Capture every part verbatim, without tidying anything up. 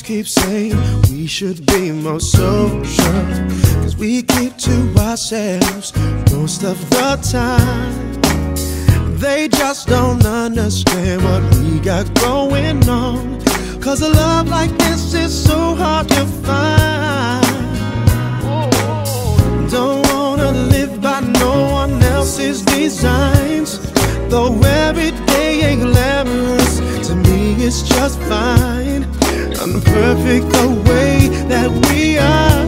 folks keep saying we should be more social, cause we keep to ourselves most of the time. They just don't understand what we got going on, cause a love like this is so hard to find. Don't wanna live by no one else's designs, though every day ain't glamorous, to me it's just fine. I'm perfect the way that we are.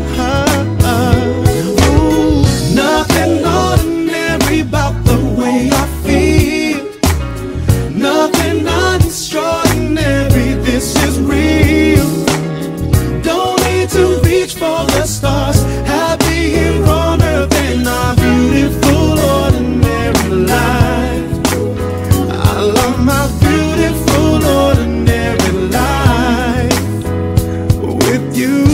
Ooh, nothing ordinary about the way I feel, nothing extraordinary, this is real. Don't need to reach for the stars, happy here on earth in our beautiful ordinary life. I love my beautiful ordinary life with you.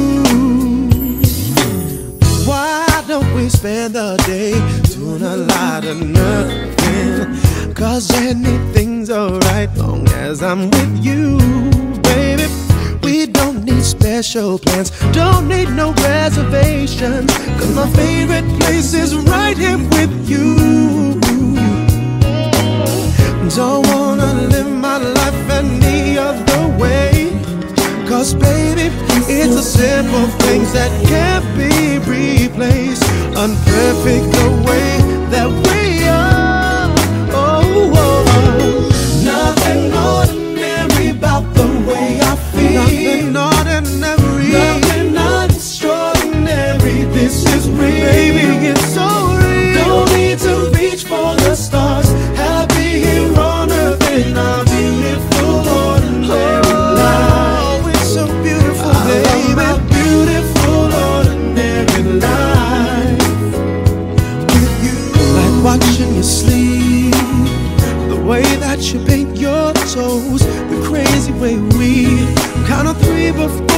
Why don't we spend the day doing a lot of nothing? Cause anything's alright long as I'm with you, baby. We don't need special plans, don't need no reservations, cause my favorite place is right here with you. Don't wanna live my life any other way, cause baby, it's the simple things that can't be replaced. Unperfect the way that we are. Oh, oh, oh. Nothing ordinary about the way I feel, nothing ordinary, nothing extraordinary, this is real. Baby, it's so real. Don't need to reach for the stars, happy here on earth in our beautiful ordinary life. Oh, it's so beautiful, baby. I love my beautiful ordinary life with you. Like watching you sleep, the way that you paint your toes, the crazy way we count on three before